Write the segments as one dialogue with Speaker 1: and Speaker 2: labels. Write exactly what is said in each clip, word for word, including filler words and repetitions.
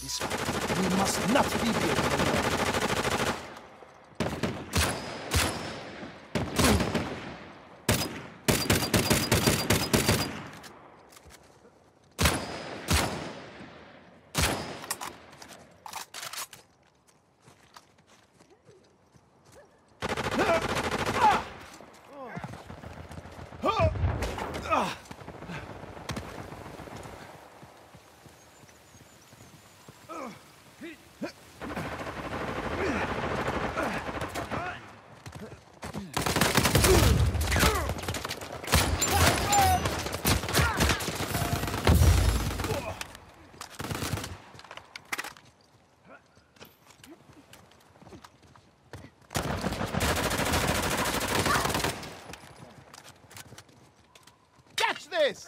Speaker 1: This way. We must not deviate from the way.
Speaker 2: This!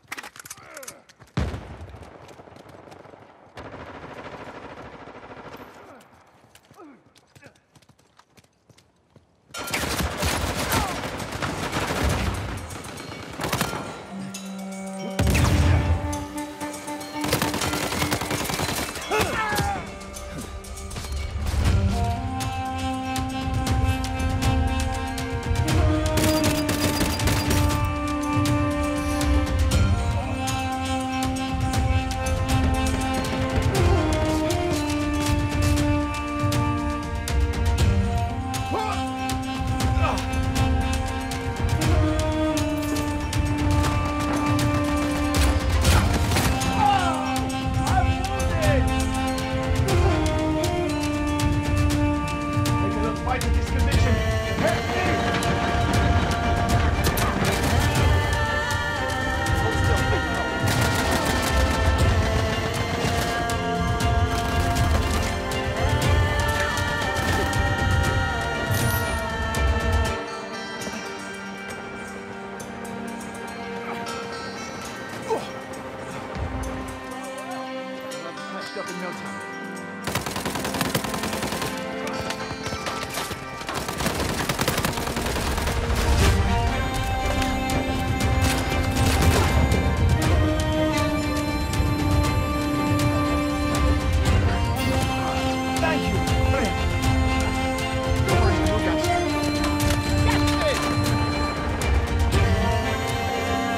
Speaker 2: Up in no time.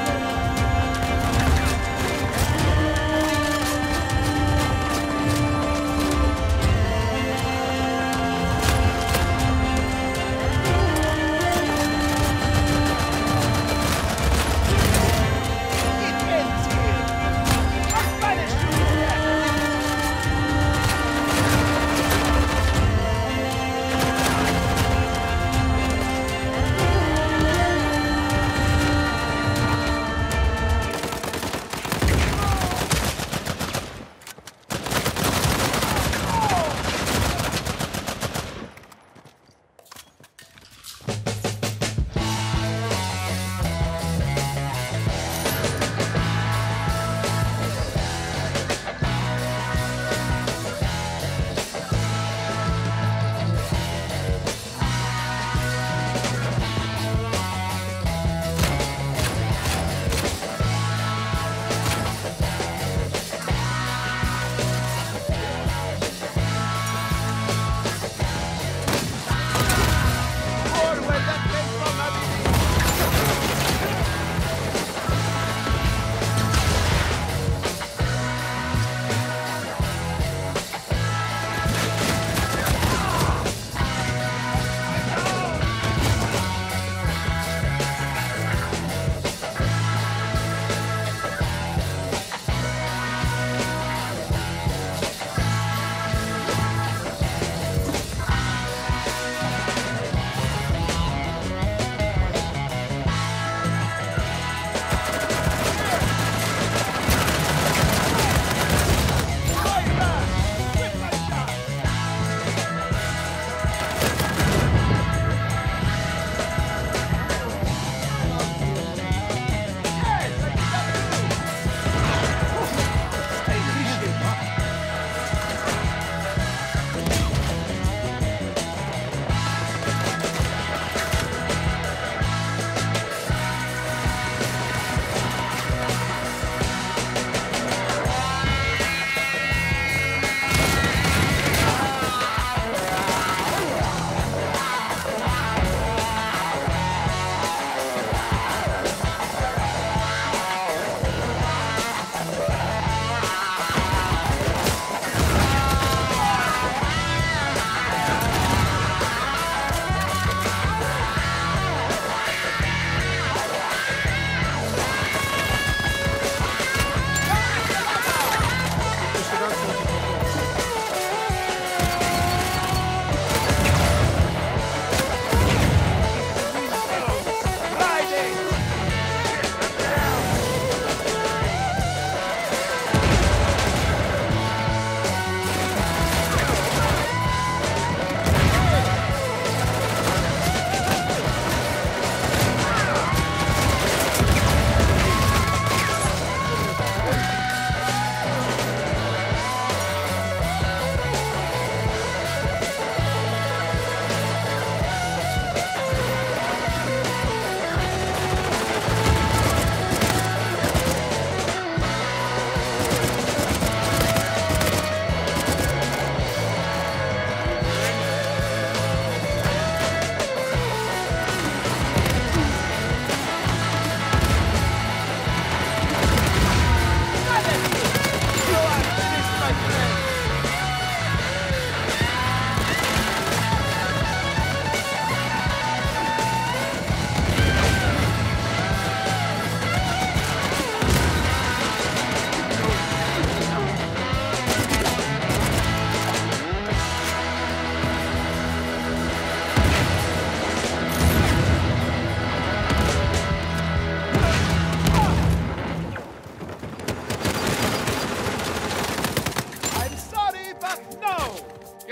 Speaker 1: Thank you.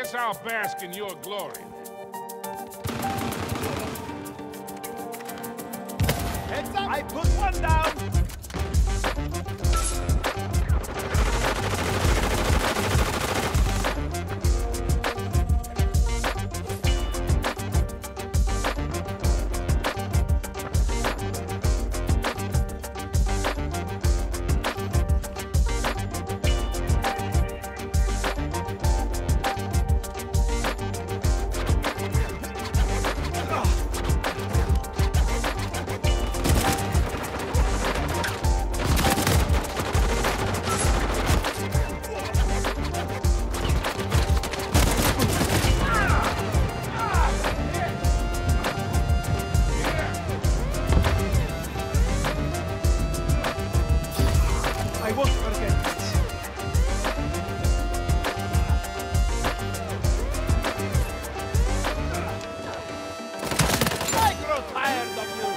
Speaker 3: Guess I'll bask in your glory.
Speaker 2: Heads up! I put one down!
Speaker 1: I won't forget this.
Speaker 2: I grow tired of you!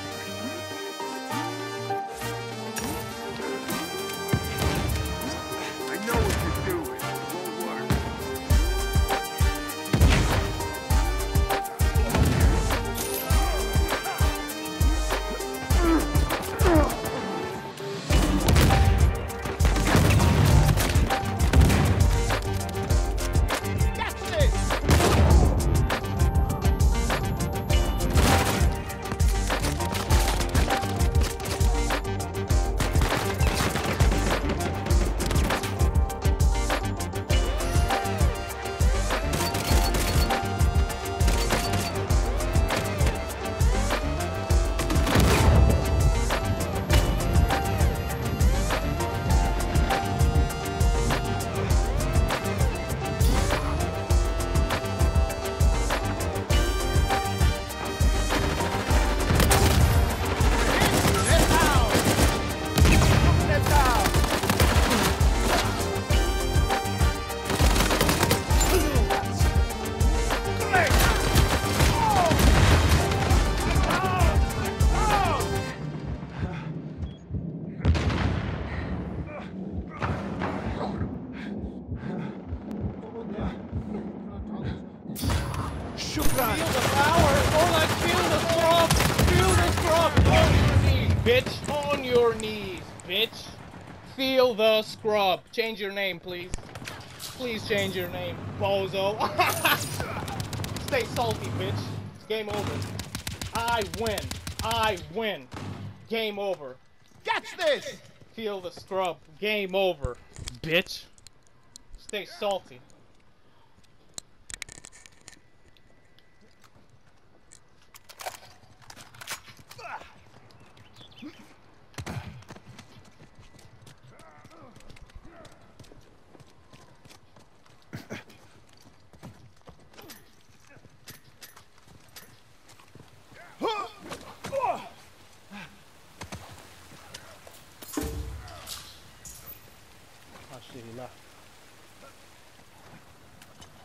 Speaker 3: I know what you're doing. It won't work.
Speaker 2: Catch this! Get down! Get down! Great! Oh! Oh! Oh!
Speaker 1: Shukran.
Speaker 4: Feel the power! Orlok, feel the scrub! Feel the scrub! On your knees, bitch! On your knees, bitch! Feel the scrub. Change your name, please. Please change your name, bozo. Stay salty, bitch. It's game over. I win. I win. Game over.
Speaker 2: Catch this!
Speaker 4: Feel the scrub. Game over, bitch. Stay salty.